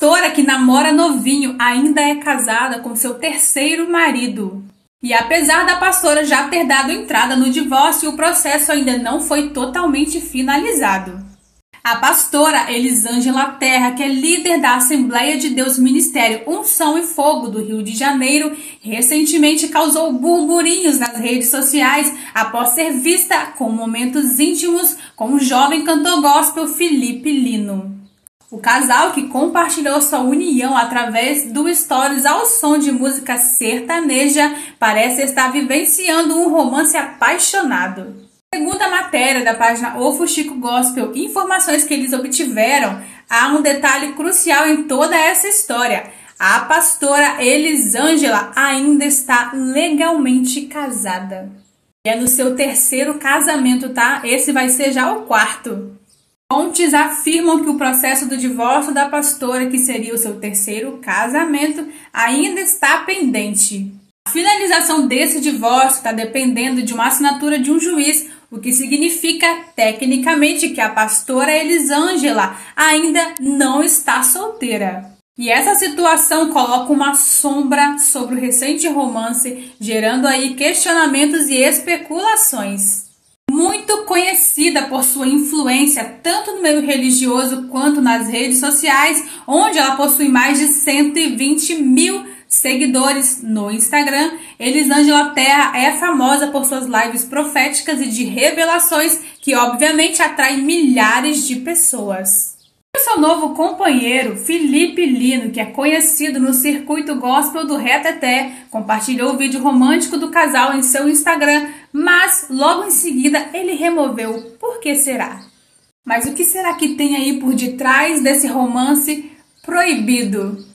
pastora que namora novinho ainda é casada com seu terceiro marido. E apesar da pastora já ter dado entrada no divórcio, o processo ainda não foi totalmente finalizado. A pastora Elisângela Terra, que é líder da Assembleia de Deus Ministério Unção e Fogo do Rio de Janeiro, recentemente causou burburinhos nas redes sociais após ser vista com momentos íntimos com o jovem cantor gospel Felipe Lino. O casal, que compartilhou sua união através do Stories ao som de música sertaneja, parece estar vivenciando um romance apaixonado. Segundo a matéria da página O Fuxico Gospel, informações que eles obtiveram, há um detalhe crucial em toda essa história. A pastora Elisângela ainda está legalmente casada. E é no seu terceiro casamento, tá? Esse vai ser já o quarto. Fontes afirmam que o processo do divórcio da pastora, que seria o seu terceiro casamento, ainda está pendente. A finalização desse divórcio está dependendo de uma assinatura de um juiz, o que significa, tecnicamente, que a pastora Elisângela ainda não está solteira. E essa situação coloca uma sombra sobre o recente romance, gerando aí questionamentos e especulações. Muito conhecida por sua influência tanto no meio religioso quanto nas redes sociais, onde ela possui mais de 120 mil seguidores no Instagram, Elisângela Terra é famosa por suas lives proféticas e de revelações que obviamente atraem milhares de pessoas. O seu novo companheiro, Felipe Lino, que é conhecido no circuito gospel do Reteté, compartilhou o vídeo romântico do casal em seu Instagram, mas logo em seguida ele removeu. Por que será? Mas o que será que tem aí por detrás desse romance proibido?